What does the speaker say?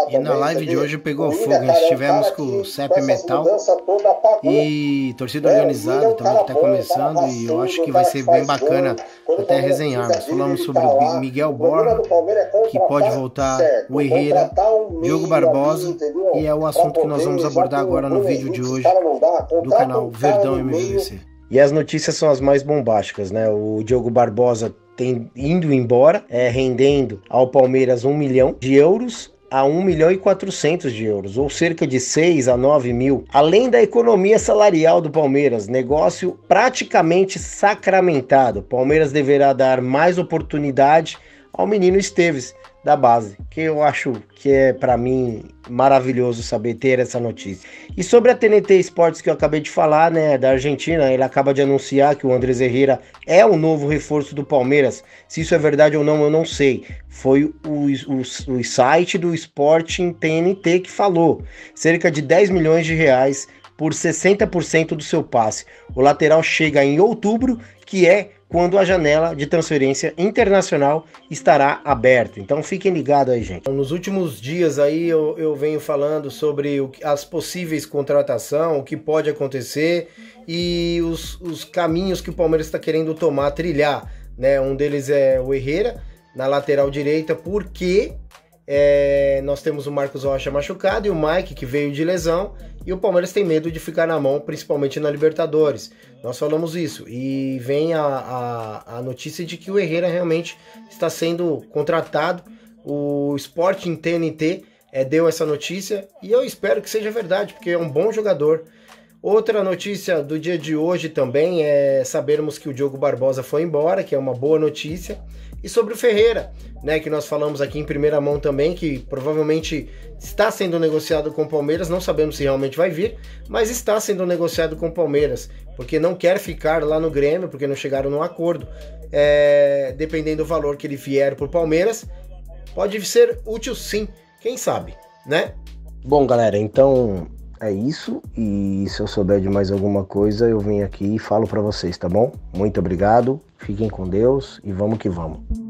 E na live de hoje pegou fogo, hein? Estivemos com o CEP Metal e torcida organizada também que está começando, e eu acho que vai ser bem bacana até resenharmos. Falamos sobre o Miguel Borja, que pode voltar, o Herrera, Diogo Barbosa, e é o assunto que nós vamos abordar agora no vídeo de hoje do canal Verdão MVVC. E as notícias são as mais bombásticas, né? O Diogo Barbosa indo embora, rendendo ao Palmeiras 1 milhão de euros a 1 milhão e 400 de euros, ou cerca de 6 a 9 mil, além da economia salarial do Palmeiras, negócio praticamente sacramentado. Palmeiras deverá dar mais oportunidade ao menino Esteves, da base, que eu acho que é, para mim, maravilhoso saber ter essa notícia. E sobre a TNT Esportes que eu acabei de falar, né, da Argentina, ele acaba de anunciar que o Andrés Herrera é o novo reforço do Palmeiras. Se isso é verdade ou não, eu não sei. Foi o site do Sporting TNT que falou. Cerca de 10 milhões de reais por 60% do seu passe. O lateral chega em outubro, que é quando a janela de transferência internacional estará aberta. Então fiquem ligados aí, gente. Nos últimos dias aí eu venho falando sobre as possíveis contratações, o que pode acontecer e os caminhos que o Palmeiras está querendo trilhar, né? Um deles é o Herrera, na lateral direita, porque nós temos o Marcos Rocha machucado e o Mike, que veio de lesão, e o Palmeiras tem medo de ficar na mão, principalmente na Libertadores. Nós falamos isso, e vem a notícia de que o Herrera realmente está sendo contratado. O Sporting TNT deu essa notícia, e eu espero que seja verdade, porque é um bom jogador. Outra notícia do dia de hoje também é sabermos que o Diogo Barbosa foi embora, que é uma boa notícia. E sobre o Ferreira, né, que nós falamos aqui em primeira mão também, que provavelmente está sendo negociado com o Palmeiras, não sabemos se realmente vai vir, mas está sendo negociado com o Palmeiras, porque não quer ficar lá no Grêmio, porque não chegaram num acordo. Dependendo do valor que ele vier por Palmeiras, pode ser útil sim, quem sabe, né? Bom, galera, então é isso, e se eu souber de mais alguma coisa, eu venho aqui e falo para vocês, tá bom? Muito obrigado, fiquem com Deus e vamos que vamos.